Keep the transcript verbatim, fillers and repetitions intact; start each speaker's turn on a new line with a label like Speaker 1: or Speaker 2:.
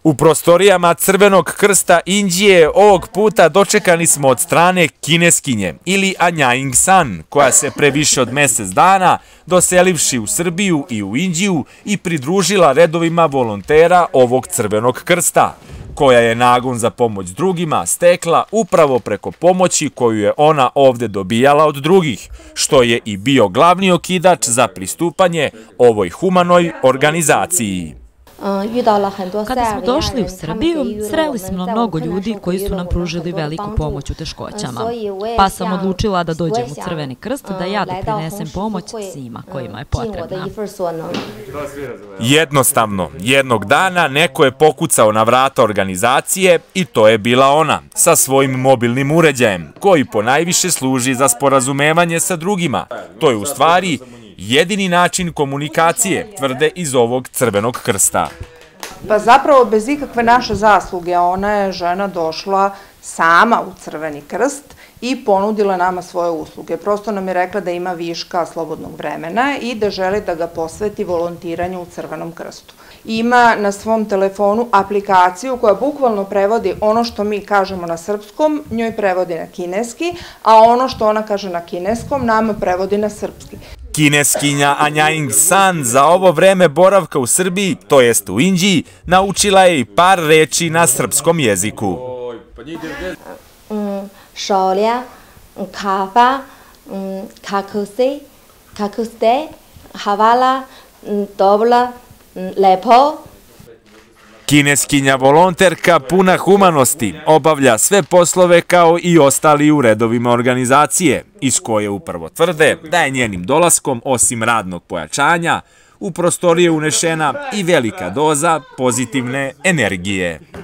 Speaker 1: U prostorijama Crvenog krsta Inđije ovog puta dočekani smo od strane kineskinje ili Anjajing San, koja se pre više od mesec dana doselivši u Srbiju i u Inđiju i pridružila redovima volontera ovog Crvenog krsta, koja je nagon za pomoć drugima stekla upravo preko pomoći koju je ona ovde dobijala od drugih, što je i bio glavni okidač za pristupanje ovoj humanoj organizaciji.
Speaker 2: Kada smo došli u Srbiju, sreli smo mnogo ljudi koji su nam pružili veliku pomoć u teškoćama. Pa sam odlučila da dođem u Crveni krst, da ja doprinesem pomoć svima kojima je potrebna.
Speaker 1: Jednostavno, jednog dana neko je pokucao na vrata organizacije i to je bila ona, sa svojim mobilnim uređajem, koji ponajviše služi za sporazumevanje sa drugima. To je u stvari jedini način komunikacije, tvrde iz ovog Crvenog krsta.
Speaker 3: Pa zapravo bez ikakve naše zasluge, ona je žena došla sama u Crveni krst i ponudila nama svoje usluge. Prosto nam je rekla da ima viška slobodnog vremena i da želi da ga posveti volontiranju u Crvenom krstu. Ima na svom telefonu aplikaciju koja bukvalno prevodi ono što mi kažemo na srpskom, njoj prevodi na kineski, a ono što ona kaže na kineskom nama prevodi na srpski.
Speaker 1: Kineskinja Anjajing San za ovo vreme boravka u Srbiji, to jest u Inđiji, naučila je i par reči na srpskom jeziku.
Speaker 4: Šolja, kafa, kako si, kako ste, havala, dobro, lepo.
Speaker 1: Kineskinja volonterka puna humanosti obavlja sve poslove kao i ostali u redovima organizacije, iz koje upravo tvrde da je njenim dolaskom, osim radnog pojačanja, u prostorije unešena i velika doza pozitivne energije.